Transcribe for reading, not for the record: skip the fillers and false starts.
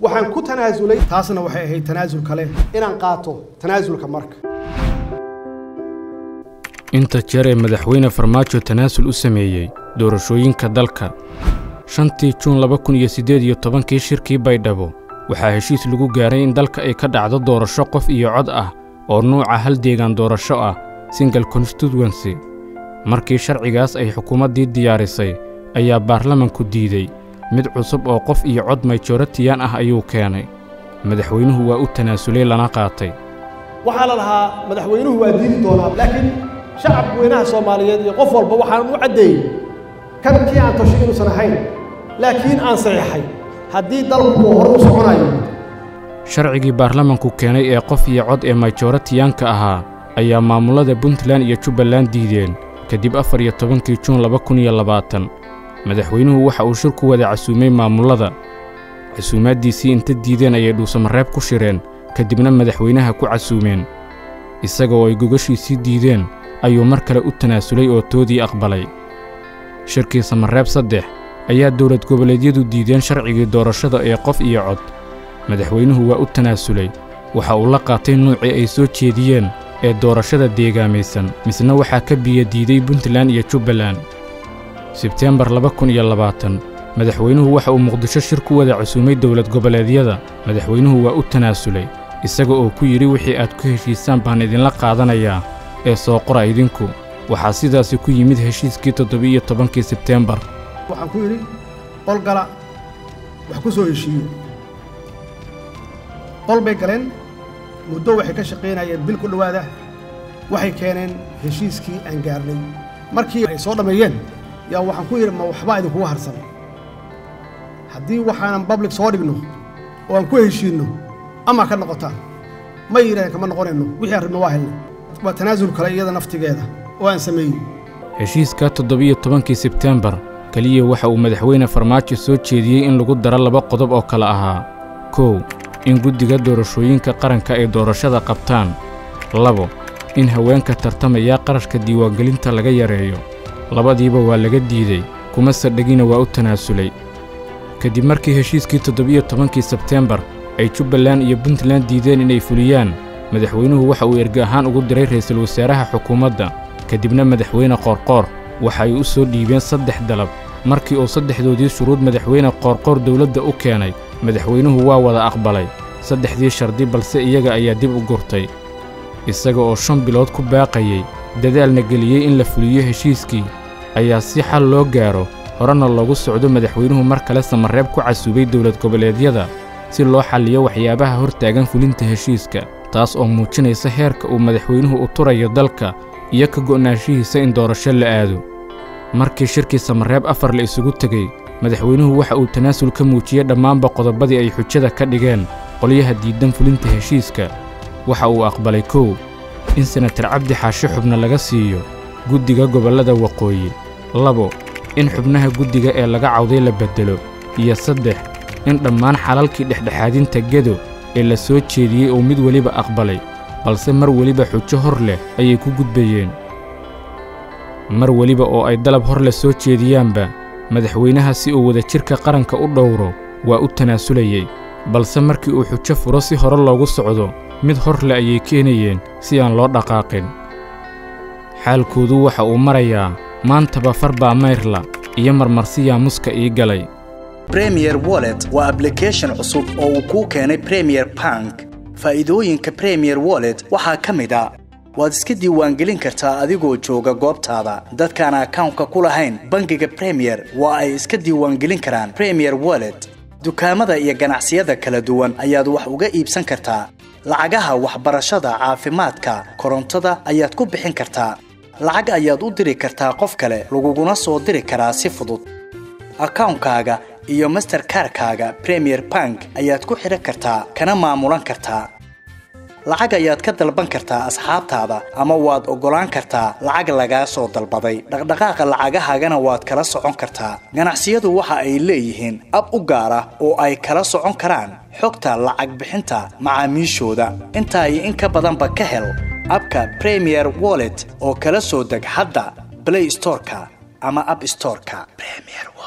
waxaan ku tanaasulay taasna waxay ahayd tanaasul kale inaan qaato tanaasulka marka inta jeer ee madaxweyne farmaajo tanaasul u sameeyay doorashooyinka dalka 5 Juun 2018 shirkii Baydhabo waxaa heshiis lagu gaaray in dalka ay ka dhacdo doorasho qof iyo cod ah oo nooca hal deegaan doorasho ah single constituency markii sharcigaas ay xukuumaddii diyaarisay ayaa baarlamaanku diiday mid cusub oo qof iyo cod majority-an ah ayuu keenay madaxweynuhu waa u tanaasulay lana qaatay waxa la lahaa madaxweynuhu waa diidi doonaa laakiin shacab weynaha Soomaaliyeed iyo qof walba waxaan u cadeeyay kankii aan tashiin sanahayn laakiin aan saxiixay haddii dalku hor u soconayo sharcigii baarlamaanku keenay ee qof iyo cod ee majority-anka ahaa ayaa maamulada Puntland iyo Jubbaland diideen kadib 14 Juun 2020 madaxweynuhu waxa uu shir ku wada casuumay maamulada casuumaadiisii inta diideen ayay dhuusamareeb ku shireen kadibna madaxweynaha ku casuumeen isagoo ay gogashiisii diideen ayuu mar kale u tanaasulay oo toodii aqbalay shirkii Samareeb 3 ayaa dawlad goboleedyadu diideen sharcigii doorashada ee qof iyo cod madaxweynuhu waa u tanaasulay waxa uu la qaatay nuucii ay soo jeediyeen ee doorashada deegaamaysan misna waxaa ka biyo diiday Puntland iyo Jubbaland September 2020 madaxweynuhu waxa uu Muqdisho shir ku wada casuumay dawlad goboleedyada madaxweynuhu waa u tanaasulay isaga oo ku yiri wixii aad ku heshiisaan baan idin la qaadanayaa ee soo qora idinku waxa sidaas ku yimid heshiiskii 17 September waxaan ku yiri qol gala wax ku soo heshiiyo qol bay galeen muddo waxay ka shaqeynayeen bil ku dhawaada waxay keeneen heshiiskii aan gaarnay markii ay soo dhameeyeen yaa waxaan ku yiri ma waxba idinku harsan haddii waxaan public soo dhigno oo aan ku heshiino ama ka noqotaa ma yiraan kama noqonayno wixii arrin waa helnay waa tanaasul kale iyada naftigeeda oo aan sameeyay heshiiska 17 September kaliya waxa uu madaxweyne farmaajo soo jeediyay in lagu daro laba qodob oo kala ahaa 1 in guddiga doorashooyinka qaranka ay doorashada qabtaan 2 in haweenka tartamaya qarashka diiwaangelinta laga yareeyo labadiiba waa laga diiday kuma sadhagina waa u tanaasulay kadib markii heshiiskii 17 September ay Jubbaland iyo Puntland diideen inay fuliyaan madaxweynuhu waxa uu erga ahaan ugu diray ra'iisul wasaaraha xukuumadda kadibna madaxweyne Qoorqoor waxa ay u soo dhiibeen 3 dalab markii uu saddexdoodii shuruud madaxweyne Qoorqoor dawladda u keenay madaxweynuhu waa wada aqbalay 3 shardi balse iyaga ayaa dib u gurtay isaga oo 5 bilood ku baaqayay dadaalna geliyay in la fuliyo heshiiskii ayaa si xal loo gaaro horena loogu socdo madaxweynuhu mar kale Samareeb ku casuubay dawlad goboleedyada si loo xalliyo waxyaabaha hortaagan fulinta heshiiska taas oo muujinaysa heerka uu madaxweynuhu u turayo dalka iyo ka go'naanshihiisa in doorasho la aado markii shirkii Samareeb 4 la isugu tagay madaxweynuhu waxa uu tanaasul ka muujiyay dhammaanba qodobadii ay xujada ka dhigeen qoliyaha diidan fulinta heshiiska waxa uu aqbalay 1 in senator Cabdi Xaashi xubna laga siiyo guddiga gobolada waqooyi 2 in xubnaha guddiga ee laga cawday la bedelo iyo 3 in dhammaan xalalkii dhexdhexaadinta gedo ee la soo jeediyay oo mid waliba aqbalay balse mar waliba xujo hor leh ayay ku gudbayeen mar waliba oo ay dalab hor la soo jeediyaanba madaxweynaha si uu wada jirka qaranka u dhowro waa u tanaasulay balse markii uu xujo furo si hore loogu socdo mid hor la ayay keenayeen si aan loo dhaqaaqin xaalkoodu waxa uu marayaa maantaba farba mayrla iyo marmarsiya muska ii galay Premier Wallet waa application cusub oo uu ku keenay Premier Bank faa'iidooyinka Premier Wallet waxaa kamid ah waad iska diiwaangelin kartaa adigoo jooga goobtaada dadkaan account-ka ku lahayn bangiga Premier waa ay iska diiwaangelin karaan Premier Wallet dukaamada iyo ganacsiyada kala duwan ayaad wax uga iibsan kartaa lacagaha waxbarashada caafimaadka korontada ayaad ku bixin kartaa lacag ayaad u diri kartaa qof kale laguguna soo diri karaa si fudud account-kaaga iyo Mastercard-kaaga Premier Bank ayaad ku xiran kartaa kana maamulan kartaa lacag ayaad ka dalban kartaa asxaabtaada ama waad ogolaan kartaa lacag laga soo dalbaday dhaqdhaqaaqa lacagahaagana waad kala socon kartaa ganacsiyadu waxa ay leeyihiin ab u gaar ah oo ay kala socon karaan xogta lacag bixinta macaamiishooda inta ay in ka badanba ka hel abka Premier Wallet oo kala soo deg hadda Play Store-ka ama App Store-ka Premier